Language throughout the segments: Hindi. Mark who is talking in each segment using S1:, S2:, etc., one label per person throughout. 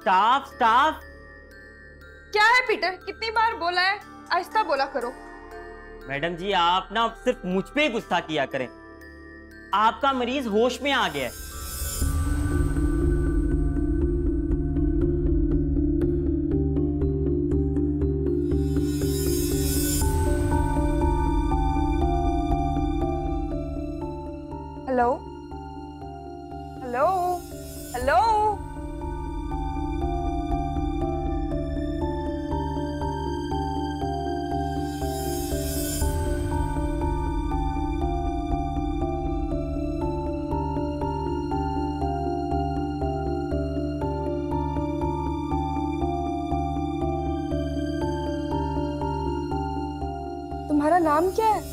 S1: Staff staff.
S2: क्या है पीटर, कितनी बार बोला है, आहिस्ता बोला करो।
S1: मैडम जी आप ना सिर्फ मुझ पे ही गुस्सा किया करें। आपका मरीज होश में आ गया है।
S2: Hello hello hello. तुम्हारा नाम क्या है?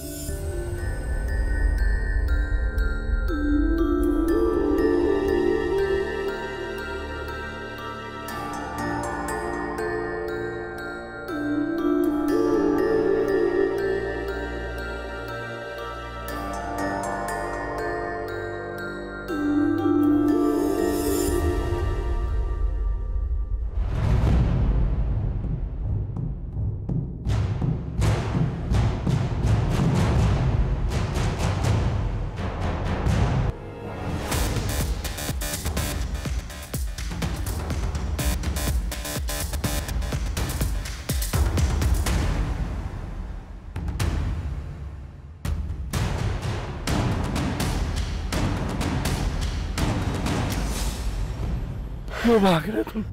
S3: क्यों भाग रहे तुम?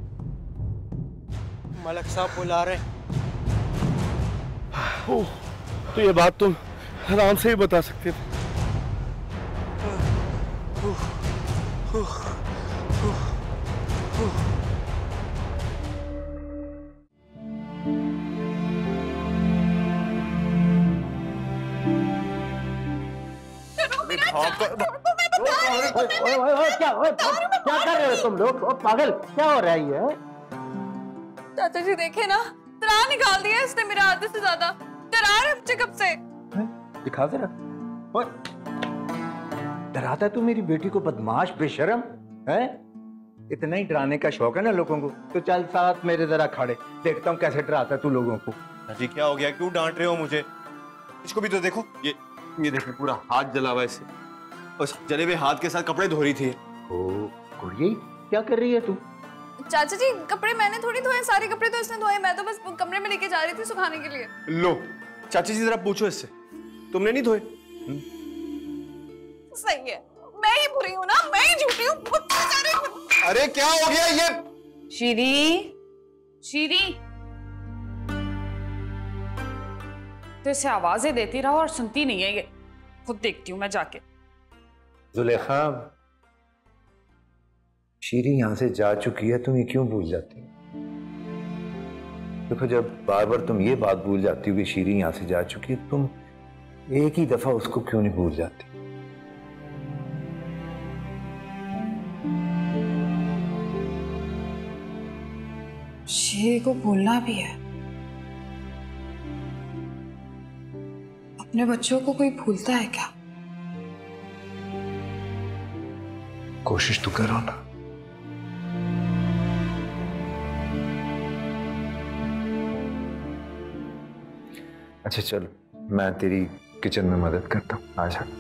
S4: मलक साहब बुला रहे।
S3: ओह, तो ये बात तुम आराम से ही बता सकते थे।
S5: क्या कर रहे हो तुम लोग? ओ पागल, क्या हो रहा है ये?
S2: चाचा जी देखे ना, डरा निकाल दिया इसने मेरे आधे से ज्यादा। डरा रहे बच्चे कब से।
S5: दिखा जरा। डराता तू मेरी बेटी को, बदमाश बेशरम है। इतना ही डराने का शौक है ना लोगों को, तो चल साथ मेरे जरा खड़े, देखता हूँ कैसे डराता तू लोगों को।
S4: जी क्या हो गया, क्यों डांट रहे हो मुझे? इसको भी तो देखो, ये देखो पूरा हाथ जला हुआ इससे। उस जले हुए हाथ के साथ कपड़े धो रही थी।
S5: ओ गुड़िया, क्या कर रही है तू?
S2: चाचा जी कपड़े मैंने थोड़ी धोए, सारे कपड़े तो इसने धोए, मैं तो बस कमरे में लेके जा रही थी सुखाने के लिए।
S4: लो चाची जी जरा पूछो इससे, तुमने नहीं धोए?
S2: सही है, मैं ही बुरी हूँ ना, मैं ही झूठी हूँ।
S4: अरे क्या हो गया ये?
S6: शीरी, शीरी, तो इसे आवाजें देती रहो और सुनती नहीं है ये। खुद देखती हूँ मैं जाके।
S5: जुलेखा, शीरी यहां से जा चुकी है, तुम ये क्यों भूल जाती हो? देखो जब बार बार तुम ये बात भूल जाती हो कि शीरी यहां से जा चुकी है, तुम एक ही दफा उसको क्यों नहीं भूल जाती?
S6: शीरी को भूलना भी है। अपने बच्चों को कोई भूलता है क्या?
S5: कोशिश तो करो ना। अच्छा चलो, मैं तेरी किचन में मदद करता हूँ, आ जा।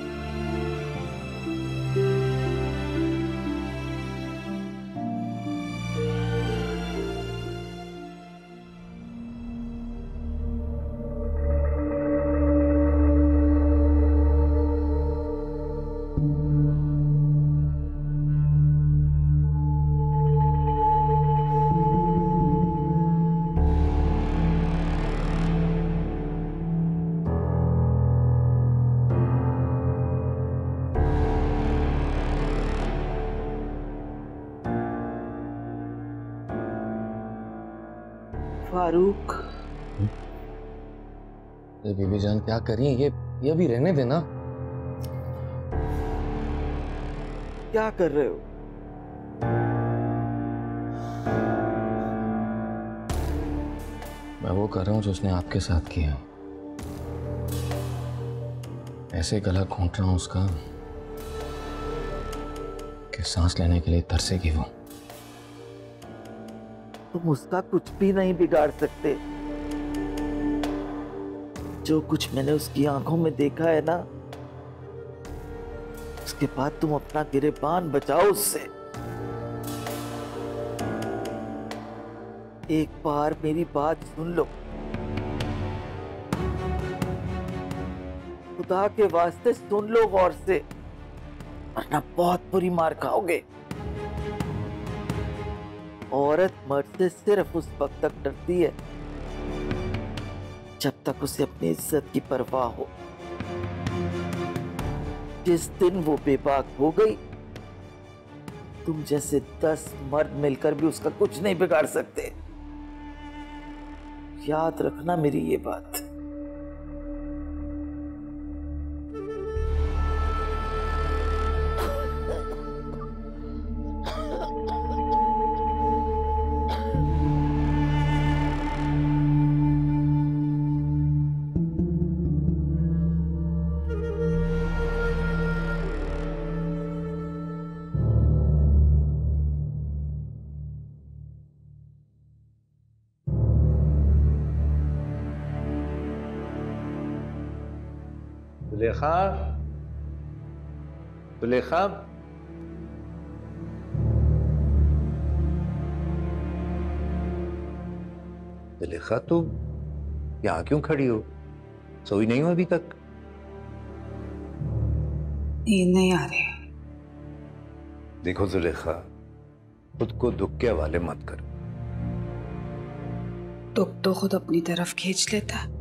S7: फारूक,
S8: बीबी जान क्या करी? ये अभी रहने देना।
S7: क्या कर रहे हो?
S8: मैं वो कर रहा हूँ जो उसने आपके साथ किया। ऐसे गला घोंट रहा हूँ उसका कि सांस लेने के लिए तरसेगी वो।
S7: तुम उसका कुछ भी नहीं बिगाड़ सकते। जो कुछ मैंने उसकी आंखों में देखा है ना, उसके बाद तुम अपना गिरेबान बचाओ उससे। एक बार मेरी बात सुन लो, खुदा के वास्ते सुन लो गौर से, वरना बहुत बुरी मार खाओगे। औरत मर्द से सिर्फ उस वक्त तक डरती है जब तक उसे अपनी इज्जत की परवाह हो। जिस दिन वो बेबाक हो गई, तुम जैसे 10 मर्द मिलकर भी उसका कुछ नहीं बिगाड़ सकते। याद रखना मेरी ये बात।
S5: जुलेखा, जुलेखा, जुलेखा, तू यहाँ क्यों खड़ी हो? सोई नहीं हो अभी तक?
S6: नींद नहीं आ रही।
S5: देखो जुलेखा, खुद को दुख के हवाले मत करो।
S6: दुख तो खुद अपनी तरफ खींच लेता है।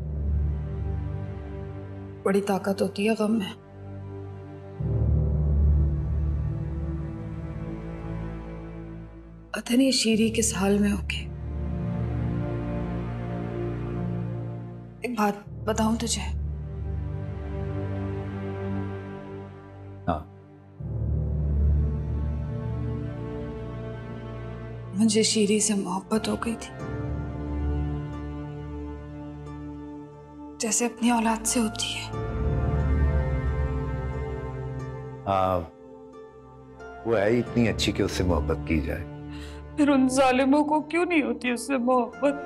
S6: बड़ी ताकत होती है गम में। पता नहीं शीरी किस हाल में होगी। एक बात बताऊं तुझे?
S5: हाँ,
S6: मुझे शीरी से मोहब्बत हो गई थी, जैसे अपनी औलाद से होती है।
S5: हाँ, वो है इतनी अच्छी कि उससे मोहब्बत की जाए।
S6: फिर उन जालिमों को क्यों नहीं होती उससे मोहब्बत?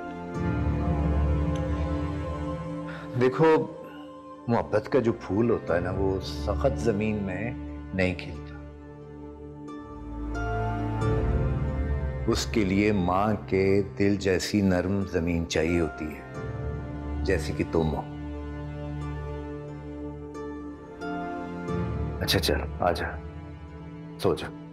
S5: देखो, मोहब्बत का जो फूल होता है ना, वो सख्त जमीन में नहीं खिलता। उसके लिए माँ के दिल जैसी नरम जमीन चाहिए होती है, जैसी कि तुम हो। अच्छा चल, आजा, सो जा।